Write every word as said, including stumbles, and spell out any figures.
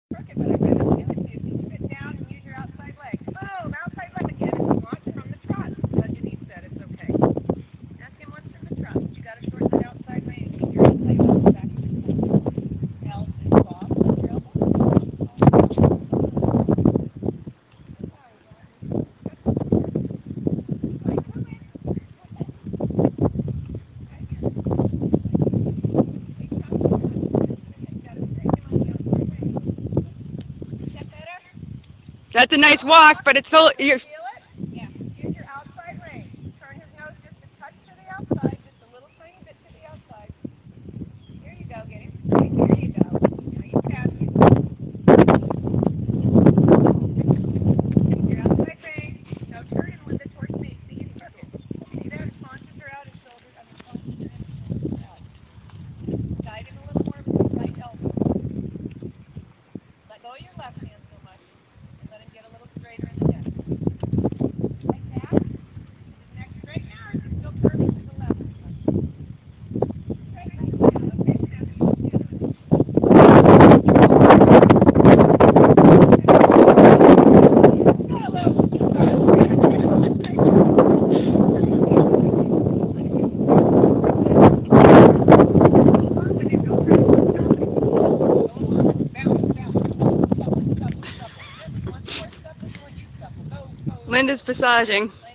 crooked, but I kind of feel it. You sit down and use your outside leg. Boom, outside leg again. If you want from the trot, as Denise said, it's okay. Ask him what's from the trot. You got to shorten that outside range. Keep your outside leg back to the elbow is soft. Your elbow. That's a nice walk, but it's still... You're, Feel it? Yeah. Use your outside range. Turn his nose just a touch to the outside, just a little tiny bit to the outside. There you go, get him straight. There you go. Now you pass it. Use your outside range. Now turn him with it towards me. See, he's crooked. See that? His paunches are out, his shoulders, I mean, paunches are in, his shoulders are out. Guide him a little more with his right elbow. Let go of your left hand so much. Let him get a little straighter in the neck. Like that. Is his neck straight now, or is it still curving to the left? Straight like that. Okay, stand up. Linda's massaging.